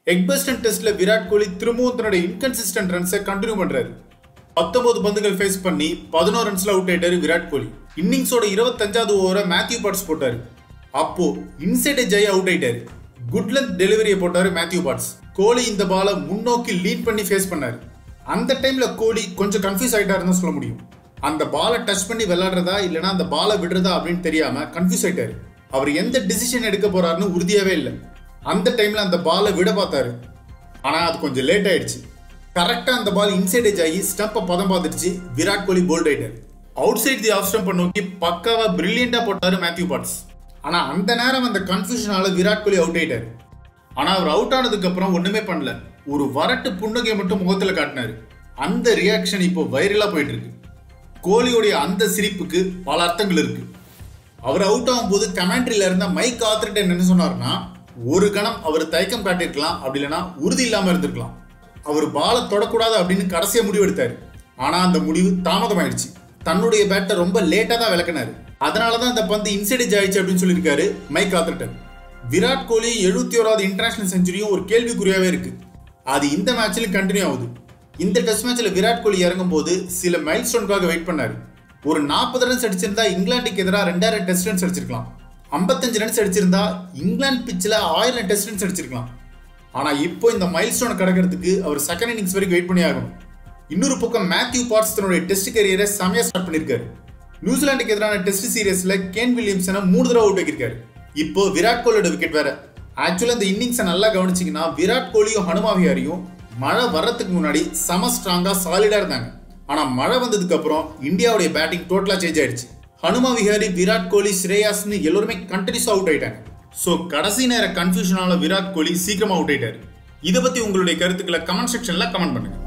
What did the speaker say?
எட்ஜ்பஸ்டன் டெஸ்ட்ல விராட் கோலி திரும்பவும் தன்னோட இன்கன்சிஸ்டன்ட் ரன்ஸை கண்டினியூ பண்றாரு. 19 பந்துகள் ஃபேஸ் பண்ணி 11 ரன்ஸ்ல அவுட் ஆயிட்டாரு விராட் கோலி. இன்னிங்ஸோட 25வது ஓவரை 𝗪𝗂𝗵𝗵𝗔 போட்டாரு. அப்போ இன்சைட் எட்ஜ் ஆகி அவுட் ஆயிட்டாரு. குட் லென்த் டெலிவரியை போட்டாரு 𝗪𝗂𝗵𝗵𝗔. கோலி இந்த பாலை முன்னோக்கி லீட் பண்ணி ஃபேஸ் பண்ணாரு. அந்த டைம்ல கோலி கொஞ்சம் கன்ஃபியூஸ் ஆயிட்டாருன்னு சொல்ல முடியும். அந்த பாலை டச் பண்ணி விளையாடுறதா இல்லைன்னா அந்த பாலை விடுறதா அப்படின்னு தெரியாம கன்ஃபியூஸ் ஆயிட்டாரு. அவர் எந்த டிசிஷன் எடுக்க போறாருன்னு உறுதியாவே இல்லை. அந்த டைம்ல அந்த பாலை விட பார்த்தாரு. ஆனா அது கொஞ்சம் லேட் ஆயிடுச்சு. கரெக்டா அந்த பால் இன்சைட் எட்ஜ் ஆகி ஸ்டம்பை பதம் பார்த்துடுச்சு. விராட் கோலி போல்ட் ஆயிட்டாரு. அவுட் சைட் தி ஆஃப் ஸ்டம்பை நோக்கி பக்காவா பிரில்லியண்டா போட்டாரு 𝗪𝗂𝗵𝗵𝗔. ஆனா அந்த நேரம் அந்த கன்ஃபியூஷனால விராட் கோலி அவுட் ஆயிட்டாரு. ஆனா அவர் அவுட் ஆனதுக்கு அப்புறம் ஒண்ணுமே பண்ணல. ஒரு வரட்டு புன்னகையை மட்டும் முகத்துல காட்டினாரு. அந்த ரியாக்ஷன் இப்போ வைரலா போயிட்டு இருக்கு. கோலியோடைய அந்த சிரிப்புக்கு பல அர்த்தங்கள் இருக்கு. அவர் அவுட் ஆகும் போது கமெண்ட்ரியில இருந்த 𝗧𝗂𝗧𝗃 என்ன சொன்னார்னா, ஒரு கணம் அவர் தயக்கம் காட்டியிருக்கலாம், அப்படி இல்லைன்னா உறுதி இல்லாம இருந்திருக்கலாம். அவர் பாலை தொடக்கூடாது அப்படின்னு கடைசியா முடிவு எடுத்தாரு. ஆனா அந்த முடிவு தாமதமாயிடுச்சு. தன்னுடைய பேட்டை ரொம்ப லேட்டா தான் விளக்குனாரு. அதனாலதான் இந்த பந்து இன்சைட் எட்ஜ் ஆயிடுச்சு அப்படின்னு சொல்லியிருக்காரு 𝗧𝗂𝗧𝗃. விராட் கோலி 71வது இன்டர்நேஷனல் செஞ்சுரியும் ஒரு கேள்விக்குறியாவே இருக்கு. அது இந்த மேட்ச்லயும் கண்டினியூ ஆகுது. இந்த டெஸ்ட் மேட்ச்ல விராட் கோலி இறங்கும் போது சில மைல் ஸ்டோனுக்காக வெயிட் பண்ணாரு. ஒரு 40 ரன்ஸ் அடிச்சிருந்தா இங்கிலாந்துக்கு எதிராக 2000 டெஸ்ட் ரன்ஸ் அடிச்சிருக்கலாம். 55 ரன்ஸ் அடிச்சிருந்தா இங்கிலாந்து பிச்சில் 1000 டெஸ்ட் ரன்ஸ் அடிச்சிருக்கலாம். ஆனா இப்போ இந்த மைல் ஸ்டோனை கடக்கிறதுக்கு அவர் செகண்ட் இன்னிங்ஸ் வரைக்கும் வெயிட் பண்ணி ஆகணும். இன்னொரு பக்கம் 𝗪𝗂𝗵𝗵𝗔 தன்னுடைய டெஸ்ட் கரியரை செமையா ஸ்டார்ட் பண்ணிருக்காரு. நியூசிலாந்துக்கு எதிரான டெஸ்ட் சீரீஸ்ல கேன் வில்லியம்சனை 3 தடவை அவுட் ஆக்கியிருக்காரு. இப்போ விராட் கோலியோட விக்கெட் வேற. ஆக்சுவலா இந்த இன்னிங்ஸை நல்லா கவனிச்சிங்கன்னா விராட் கோலியும் 𝗪𝗂𝗪𝗀்யும் மழை வர்றதுக்கு முன்னாடி செம ஸ்ட்ராங்கா சாலிடா இருந்தாங்க. ஆனா மழை வந்ததுக்கு அப்புறம் இந்தியாவுடைய பேட்டிங் டோட்டலா சேஞ்ச் ஆயிடுச்சு. 𝗪𝗂𝗪, விராட் கோலி, ஷ்ரேயாஸ்னு எல்லாருமே கண்டினியூஸா அவுட் ஆயிட்டாங்க. சோ கடைசி நேர கன்ஃபியூஷனால விராட் கோலி சீக்கிரமா அவுட் ஆயிட்டாரு. இதை பத்தி உங்களுடைய கருத்துக்களை கமெண்ட் செக்ஷன்ல கமெண்ட் பண்ணுங்க.